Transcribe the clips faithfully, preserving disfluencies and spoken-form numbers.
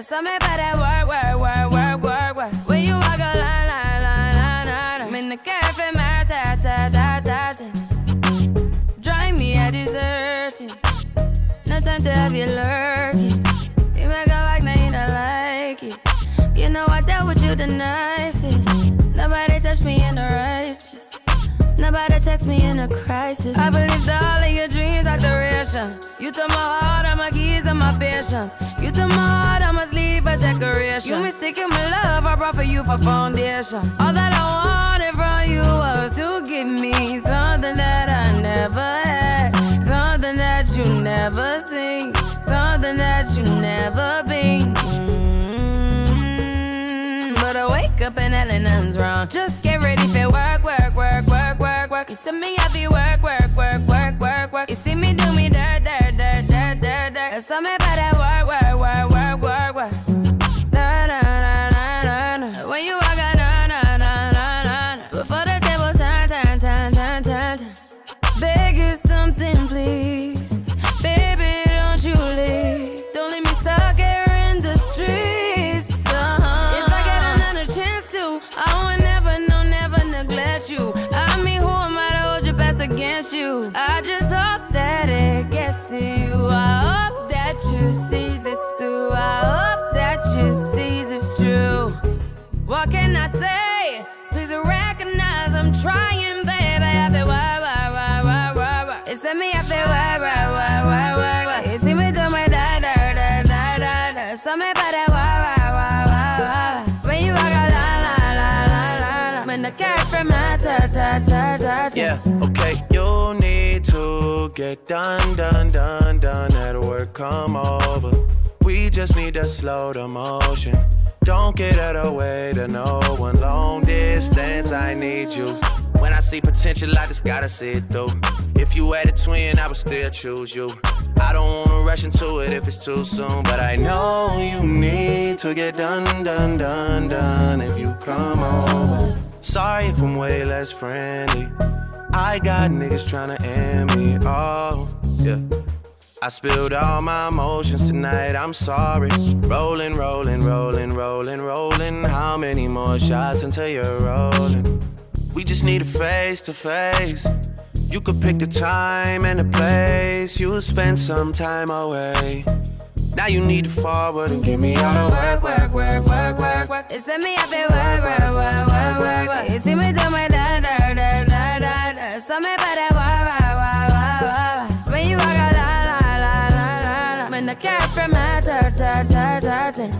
something about that work, work, work, work, work, work. When you walk a line, line, line, line, line, I'm in the cafe, my ta, ta, ta, ta, ta. Drive me a dessert. No time to have you lurking. You make a like, now you don't like it. You know I dealt with you the nicest. Nobody touched me in the righteous. Nobody text me in a crisis. I believed all of your dreams are duration. You took my heart, all my keys, and my patience. You took my heart, I must leave a decoration. You mistaken my love, I brought for you for foundation. All that I wanted from you was to give me something that I never had, something that you never seen, something that you never been. Mm-hmm. But I wake up and hell nothing's wrong. Just get ready for work, work, work, work, work, work. You see me happy, work, work, work, work, work, work. You see me do me dirt, dirt, dirt, dirt, dirt, dirt. There's something about that work, work, work, work, work, work. Na na na na na na. When you walk out, na na na na na. Before the table turn, turn, turn, turn, turn, turn. Beg you something, please. Baby, don't you leave. Don't leave me stuck here in the streets. Uh-huh. If I get another chance to, I would never, no, never neglect you. I mean, who am I to hold your best against you? I just hope that it gets to you. I hope that you see this through. I hope that you see this true. What can I say? Please recognize I'm trying, baby. I feel why, why, why, why, why, why. It's me, I feel why, why, why, why, why, why. You see me do my da, da, da, da, da, da. Something about that why, why, why, why, why. When you walk out, la, la, la, la, la, la. When the cat from my ta, ta, ta, ta, ta. Yeah, okay, you need to get done, done, done, done. At work, come over. We just need to slow the motion. Don't get out of the way to no one. Long distance, I need you. When I see potential, I just gotta see it through. If you had a twin, I would still choose you. I don't wanna rush into it if it's too soon, but I know you need to get done, done, done, done if you come over. Sorry if I'm way less friendly. I got niggas tryna end me, oh, yeah. I spilled all my emotions tonight, I'm sorry. Rolling, rolling, rolling, rolling, rolling. How many more shots until you're rolling? We just need a face to face. You could pick the time and the place. You'll spend some time away. Now you need to forward and give me all the work, work, work, work, work, work. It's me, I feel work, work, work, work, work, work. You see me do my da, da, da, da, da, da. Something about that work, work, work, work, work. When you walk out, la, la, la, la, la, la. When the cat from my ta, ta, ta, ta, ta.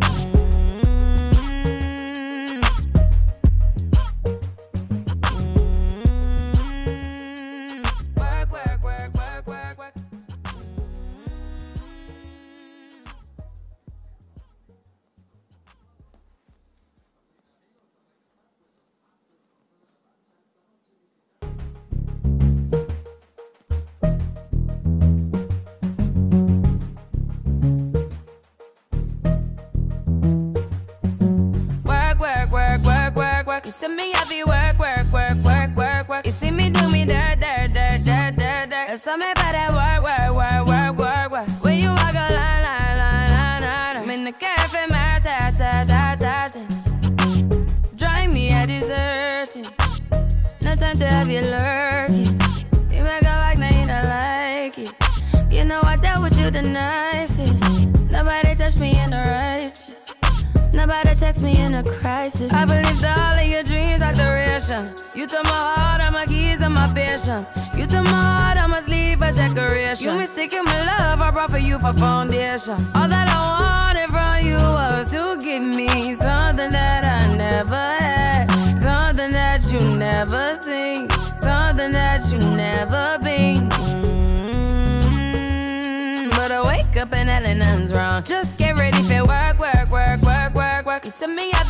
You see me happy, work, work, work, work, work, work. You see me do me dirt, dirt, dirt, dirt, dirt, dirt. There's something about that work, work, work, work, work, work. When you walk a line, line, line, line, line. I'm in the cafe, my ta, ta, ta, ta, ta. Drive me a dessert. No time to have you lurking. You make a like, now you don't like it. You know I dealt with you the nicest. Nobody touched me in the righteous. Nobody text me in a crisis. I believed all of your dreams are duration. You took my heart, all my keys, and my patience. You took my heart, I must leave a decoration. You mistaken my love, I brought for you for foundation. All that I wanted from you was to give me something that I never had, something that you never seen, something that you never been. Mm-hmm. But I wake up and hell nothing's wrong. Just get ready for work, work, work, work, work, work. You see me